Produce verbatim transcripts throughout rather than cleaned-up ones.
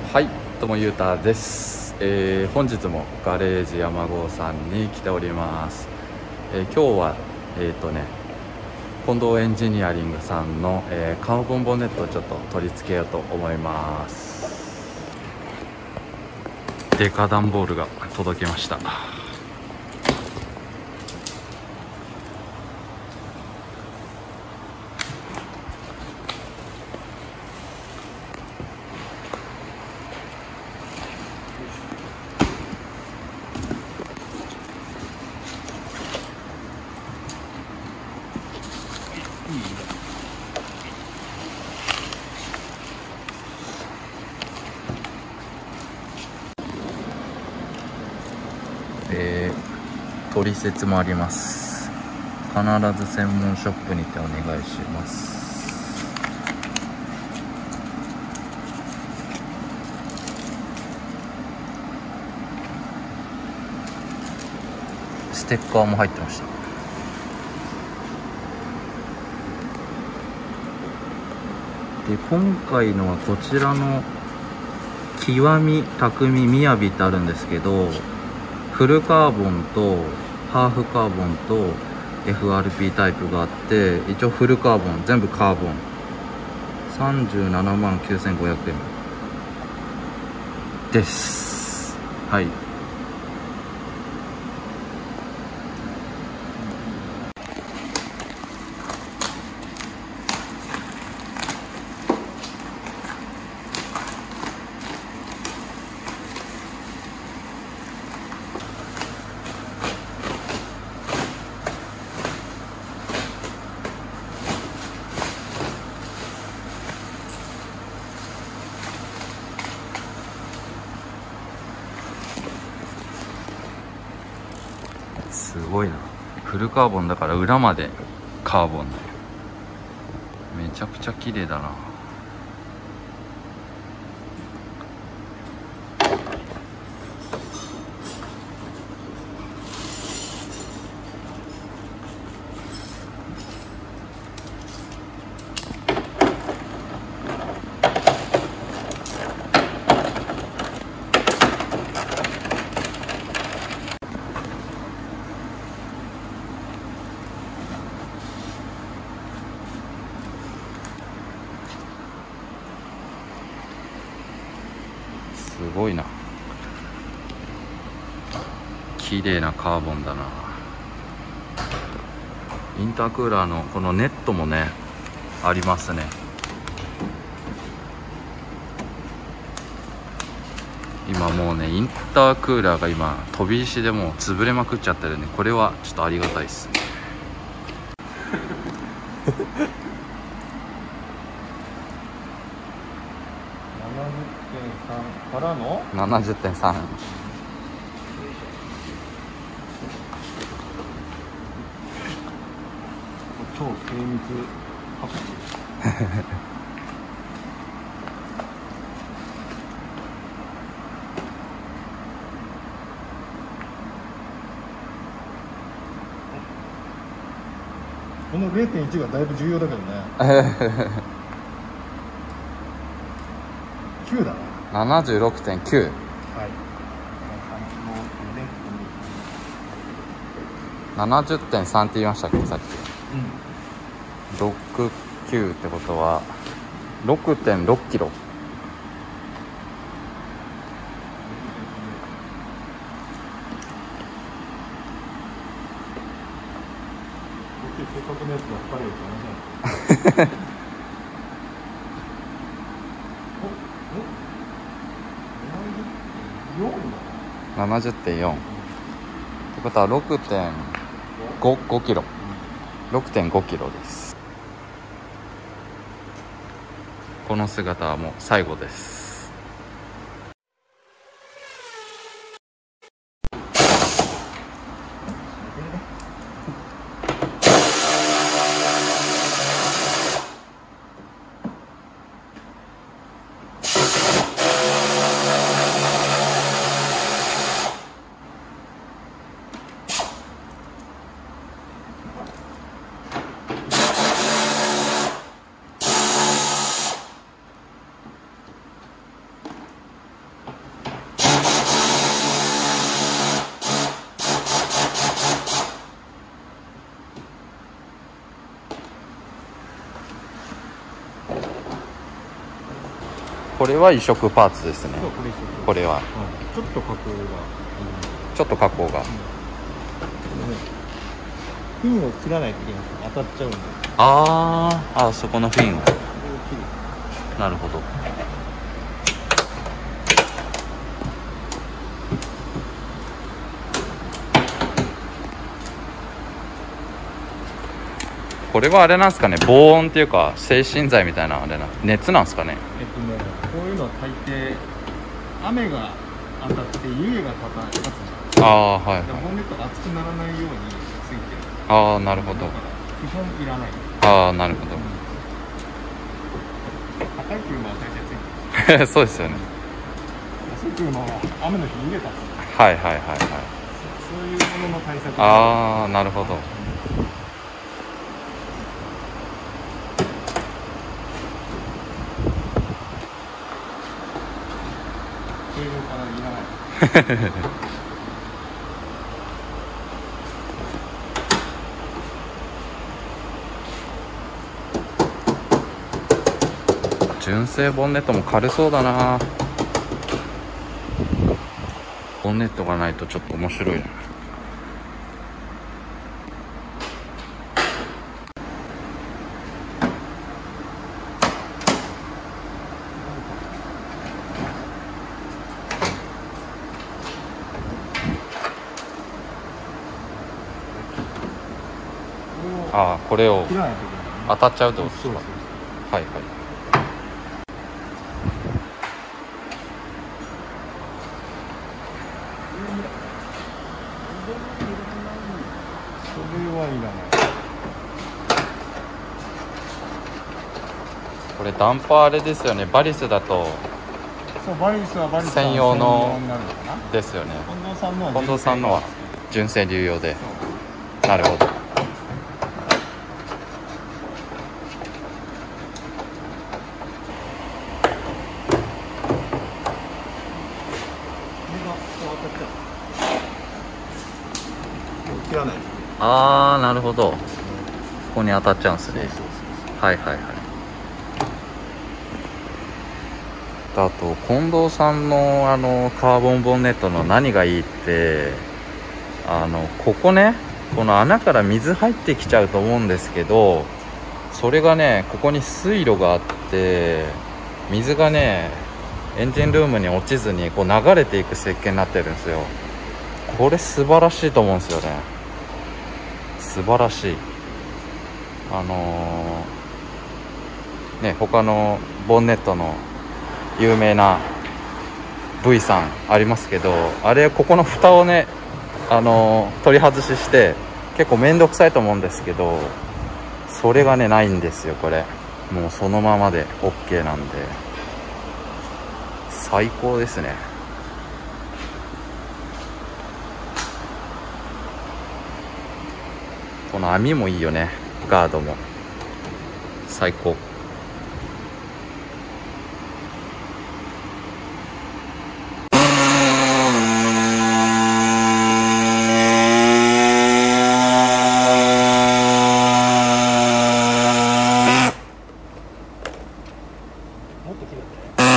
はい、どうもゆうたです、えー、本日もガレージ山郷さんに来ております、えー、今日はえっ、ー、とね近藤エンジニアリングさんの、えー、カーボンボネットをちょっと取り付けようと思います。デカ段ボールが届きました。えー、取説もあります。必ず専門ショップにてお願いします。ステッカーも入ってました。で今回のはこちらの極み匠みやびってあるんですけど、フルカーボンとハーフカーボンと エフアールピー タイプがあって、一応フルカーボン全部カーボンさんじゅうななまんきゅうせんごひゃくえんです。はい、すごいな。フルカーボンだから裏までカーボンだよ。めちゃくちゃ綺麗だな。すごいな。綺麗なカーボンだな。インタークーラーのこのネットもねありますね。今もうねインタークーラーが今飛び石でもう潰れまくっちゃってるね。これはちょっとありがたいですね。 ななじゅってんさんからのななじゅってんさん。 超精密発注この れいてんいち がだいぶ重要だけどね。きゅうだな。 ななじゅうろくてんきゅう。 はい。 ななじゅってんさんって言いましたっけさっき。 うん。 ろく、きゅうってことは ろくてんろっキロ。 せっかくのやつが光るって話なんですよ。 ななじゅってんよんってことは ろくてんご 5キロ ろくてんごキロです。この姿はもう最後です。 これは移植パーツですね。 そうこれ一緒これは、 はい、ちょっと加工がちょっと加工が、 うん、フィンを切らないといけない。当たっちゃうんで、 あーあ、そこのフィン、 これを切る。 なるほど。これはあれなんですかね、防音っていうか制振剤みたいなあれな、熱なんですかね。 えっとね、こういうのは大抵雨が当たって湯気が立つじゃん。 ああ、はいはい。 ボンネットが熱くならないようについてる。 ああ、なるほど。 だから基本いらない。 ああ、なるほど。 高い車は大体ついてる。 そうですよね。 安い車は雨の日湯気立つ。 はいはいはいはい。 そういうものの対策。 ああ、なるほど。 そういうのからいらない。 純正ボンネットも軽そうだな。ボンネットがないとちょっと面白いな。ああ、これを切らないといけないね。 当たっちゃうってことですか。 そうそうはいはい。 それはいらない。 これダンパーあれですよね、バリスだとそう、バリスはバリス専用のになるのかな。 ですよね。 近藤さんのは近藤さんのは純正流用で。 そうなるほど。 切らない。 ああ、なるほど。ここに当たっちゃうんですね。はいはいはい。あと近藤さんのあのカーボンボンネットの何がいいって、あのここね、この穴から水入ってきちゃうと思うんですけど、それがね、ここに水路があって水がねエンジンルームに落ちずにこう流れていく設計になってるんですよ。これ素晴らしいと思うんですよね。素晴らしい。あのー、ね、他のボンネットの有名な ブイ さんありますけど、あれここの蓋をね、あのー、取り外しして結構面倒くさいと思うんですけど、それがねないんですよ。これもうそのままで OK なんで最高ですね。この網もいいよね。ガードも最高。 もっと切れて。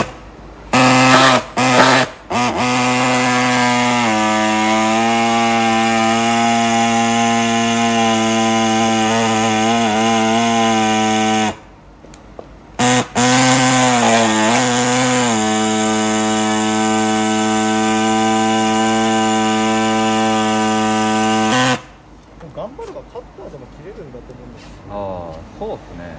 頑張ればカッターでも切れるんだと思うんですけど。 ああ、そうですね。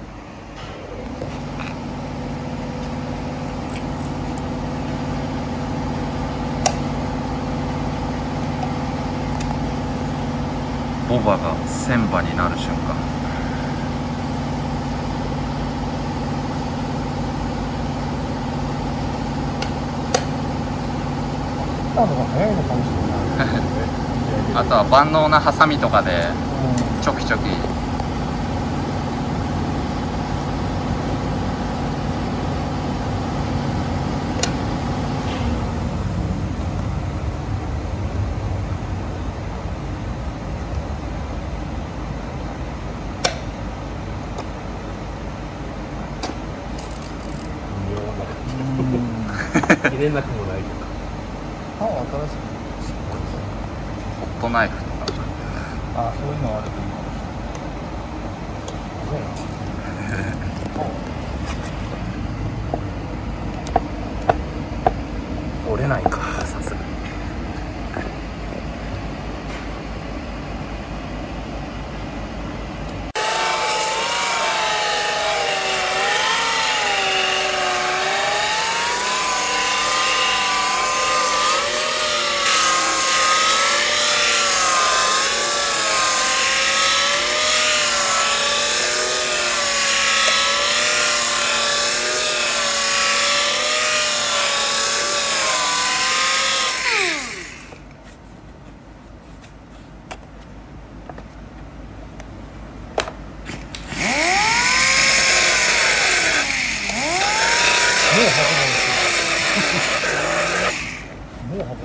ボバが千羽になる瞬間。 カッターの方が早いのかもしれない。 あとは万能なハサミとかでチョキチョキ。 切れなくもないとか。 刃を新しくホットナイフとか。 ああ、そういうのあるといいかもしれない。 折れないか、さすがに。 もう運ばんし。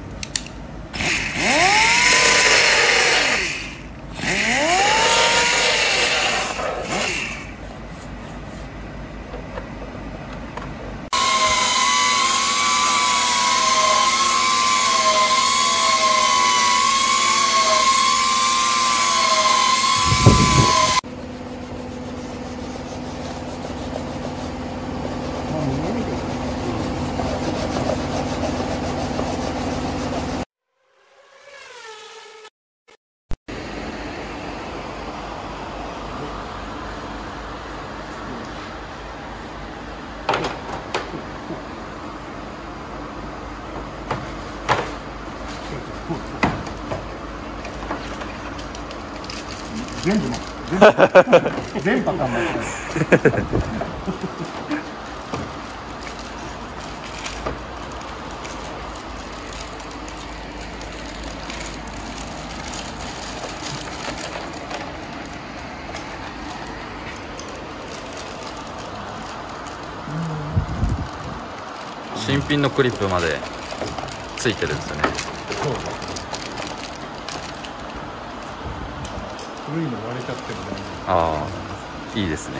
全部の全パターン間違える。 新品のクリップまでついてるんですよね。 そうです。古いの割れちゃってもね。 ああ、いいですね。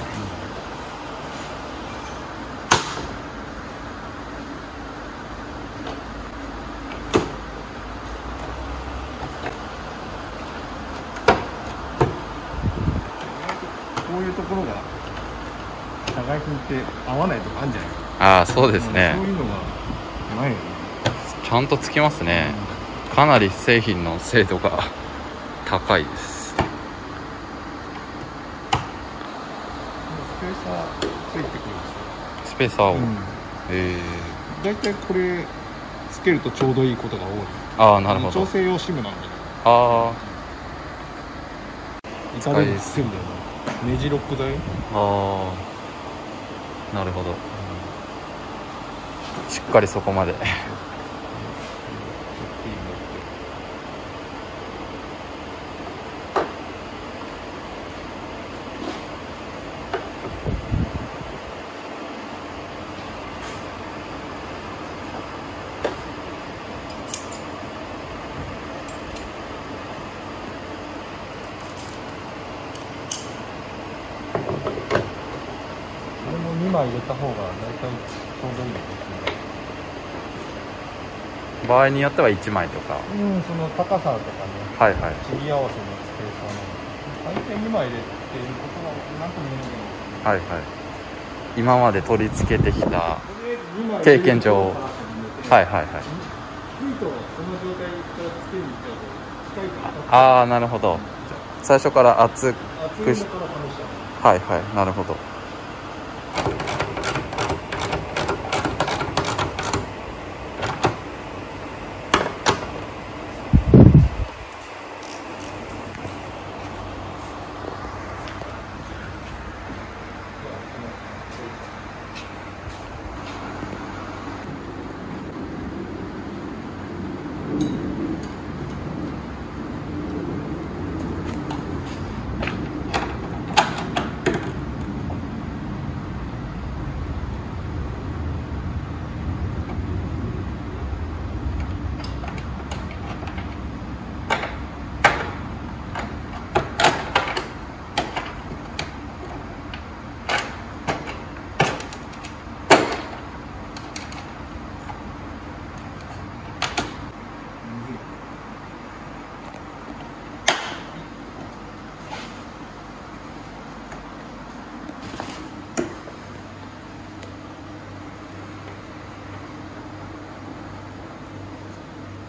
こういうところが社外品って合わないとかあるんじゃないか。 ああ、そうですね。 そういうのがないよね。 ちゃんとつきますね。かなり製品の精度が高いです。 スペーサーついてくるんですよ。 スペーサーを、 うん、 えだいたいこれつけるとちょうどいいことが多い。 ああ、なるほど。 調整用シムなんで。 あイカでもつけるんだよな。ネジロック剤。 あ、ああ、なるほど。しっかりそこまで。 にまい入れた方がだいたいちょうどいいですね。 場合によってはいちまいとか。 うん、その高さとかね。 はいはい。 切り合わせのスペーサーなので、大体にまい入れていることはなんとも言えないけど。 はいはい。今まで取り付けてきた経験上。はいはいはい。 低いとその状態からつけに行っちゃうと機械が。 ああ、なるほど。最初から熱くし。 熱いのから試した。 はいはい、なるほど。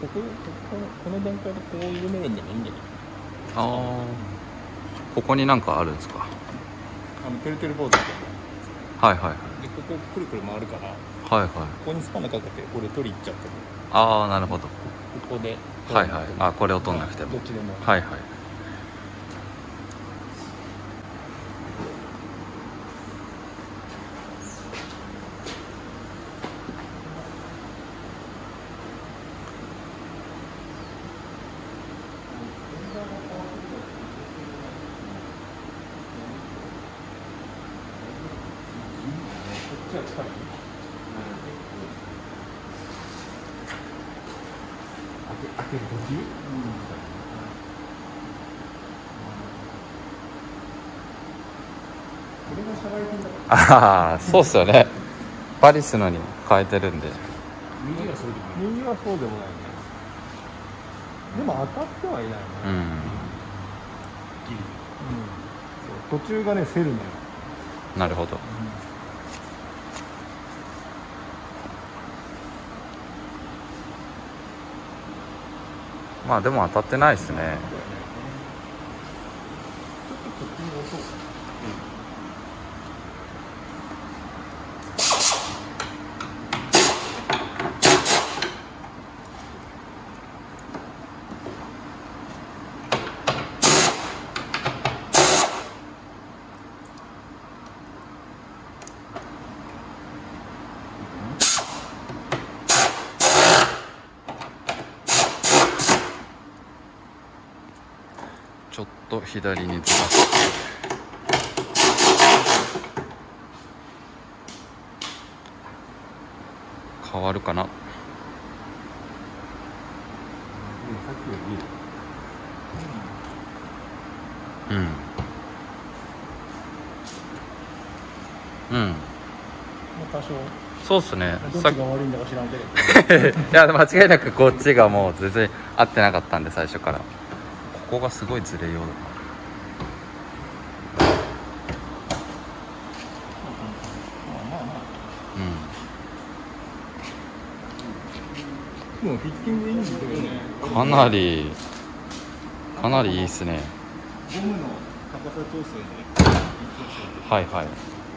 こここの段階でこう緩めるんでもいいんだけど。 ああ、ここになんかあるんですか。 あのてるてるボードみたいな。 はいはいはい。 でここくるくる回るから、 はいはい。 ここにスパナかけてこれ取り行っちゃっても、 ああ、なるほど。 ここではいはい。あ、これを取んなくても。 どっちでも。 はいはい。 こっちは近い。開ける時、うん、これが社外品だから。 ああ、そうっすよね。パリスのに変えてるんで。 右はそうでもない。右はそうでもないね。でも当たってはいないね。 うん。うん、 うん、そう途中がねセルなの。 なるほど。 うん、 まあでも当たってないですね。 ちょっとこっちに押そうか。 ちょっと左にずらして変わるかな。 さっきよりいい。 うんうん、 もう多少そうっすね。 どっちさっが悪いんだか知らんけど。 いや間違いなくこっちがもう全然合ってなかったんで、最初から。ここがすごいずれようだな。 もうフィッティングいいんですけどね。 かなりかなりいいっすね。 ゴムの高さ調整で。 はいはい。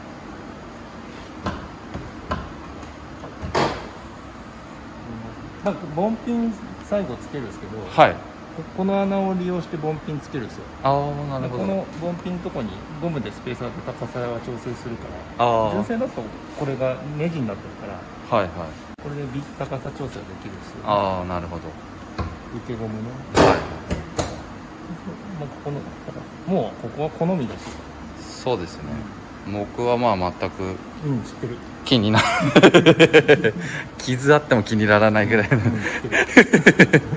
なんかボンピン最後つけるんですけど、 はい。 ここの穴を利用してボンピンつけるんですよ。 ああ、なるほど。 このボンピンのとこにゴムでスペーサーと高さは調整するから、 ああ、 純正だとこれがネジになってるから、 はいはい。 これでビ高さ調整ができるんですよ。 ああ、なるほど。 受けゴムの。 はもうここのもうここは好みです。 い。そうですね。僕はまあ全くうん知ってる。 気にな傷あっても気にならないぐらいの、うん、知ってる。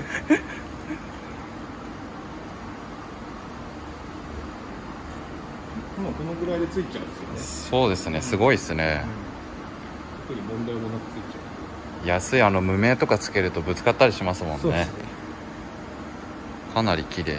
もうこのぐらいでついちゃうんですよね。 そうですね、すごいですね。 特に問題もなくついちゃう。 安いあの無名とかつけるとぶつかったりしますもんね。 そうですね。 かなり綺麗。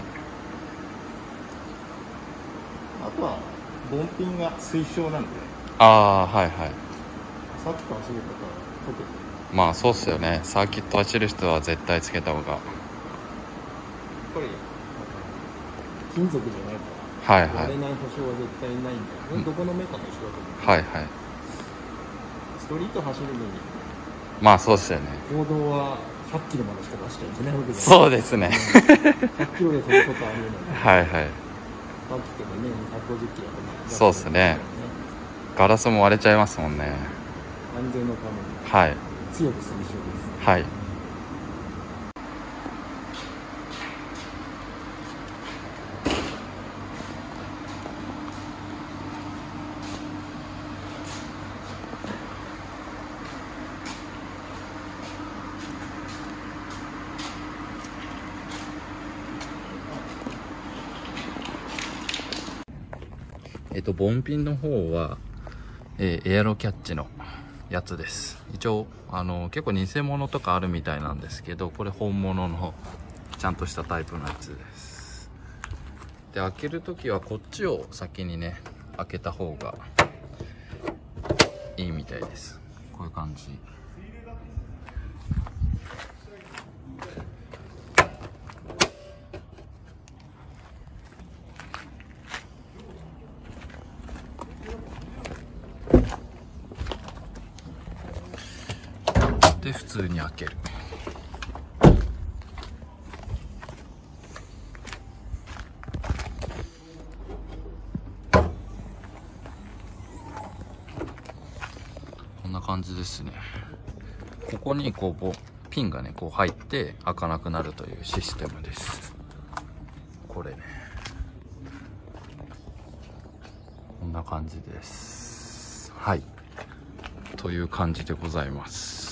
あとはボンピンが推奨なんで。 ああ、はいはい。 さっきから走る方は特に。 まあそうっすよね。サーキット走る人は絶対つけた方が。 やっぱり金属じゃないから。 はいはい。 割れない保証は絶対ないんで、うん、どこのメーカーも一緒だと思う。 はいはい。 ストリート走るのに。 まあそうっすよね。 公道はひゃっキロまでしか出しちゃいけないわけじゃない。 そうですね。 ひゃっキロで飛ぶことあるので。 はいはい。 さっきとかね、ひゃくごじゅっキロとか。 そうっすね。ガラスも割れちゃいますもんね。 安全のために。 はい。 強く推奨です。 はい。えっとボンピンの方は、えー、エアロキャッチのやつです。一応あの結構偽物とかあるみたいなんですけど、これ本物のちゃんとしたタイプのやつです。で開ける時はこっちを先にね開けた方がいいみたいです。こういう感じ。 で普通に開ける。こんな感じですね。ここにこうピンがねこう入って開かなくなるというシステムです。これね、こんな感じです。はい、という感じでございます。